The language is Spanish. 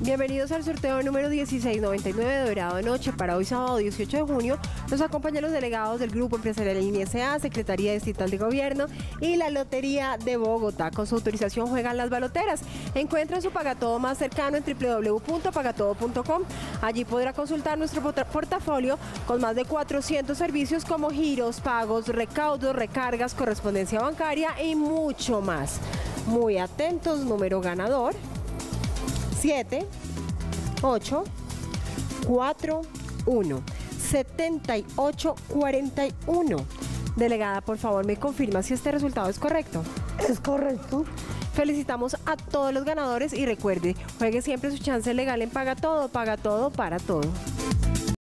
Bienvenidos al sorteo número 1699 de Dorado de Noche para hoy sábado 18 de junio. Nos acompañan los delegados del Grupo Empresarial INI S.A., Secretaría Distrital de Gobierno y la Lotería de Bogotá. Con su autorización juegan las baloteras. Encuentra su pagatodo más cercano en www.pagatodo.com. Allí podrá consultar nuestro portafolio con más de 400 servicios como giros, pagos, recaudos, recargas, correspondencia bancaria y mucho más. Muy atentos, número ganador 7, 8, 4, 1, 78, 41. Delegada, por favor, me confirma si este resultado es correcto. Es correcto. Felicitamos a todos los ganadores y recuerde, juegue siempre su chance legal en Paga Todo para todo.